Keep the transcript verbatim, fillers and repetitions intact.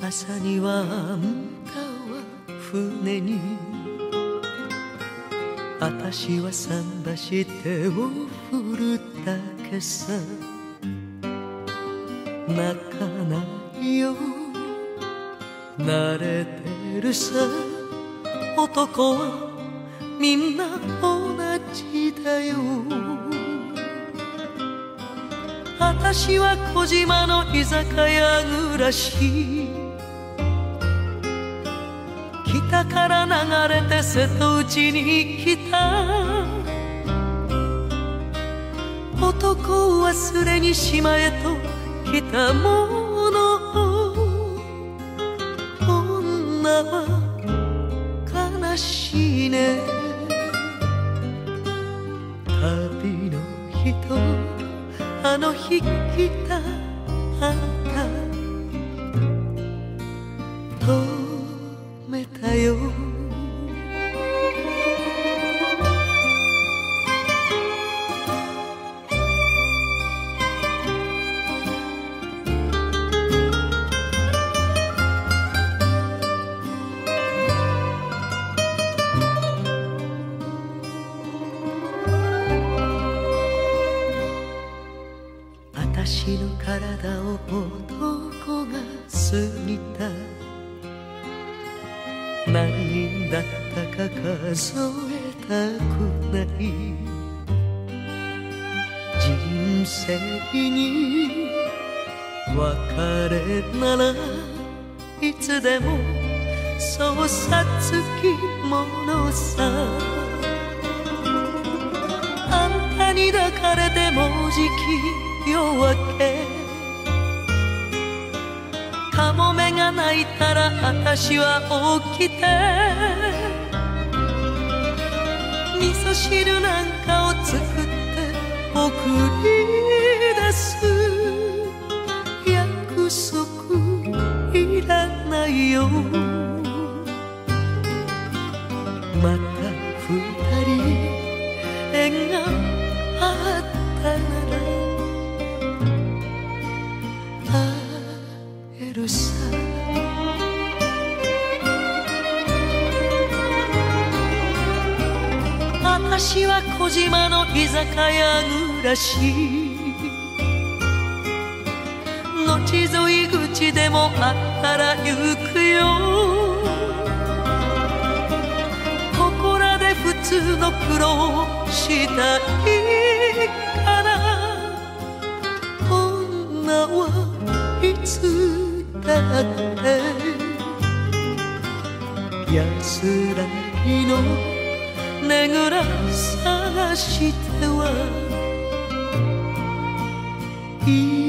朝にはあんたは船に、あたしは桟橋手を振るだけさ。泣かないよ、慣れてるさ。男はみんな同じだよ。あたしは小島の居酒屋暮らし、北から流れて瀬戸内に来た。男を忘れに島へと来たもの、女は悲しいね。旅の人、あの日来たあんた止めたよ。私の体を男が過ぎた。何人だったか数えたくない。人生に別れならいつでもそうさつきものさ。あんたに抱かれてもうじき夜明け、カモメが鳴いたらあたしは起きて、味噌汁なんかを作って送り出す。約束いらないよ。また二人縁があったなら会えるさ。私は小島の居酒屋暮らし、後沿い口でもあったら行くよ。ここらで普通の苦労したいから。女はいつだって安らぎのねぐら探してはい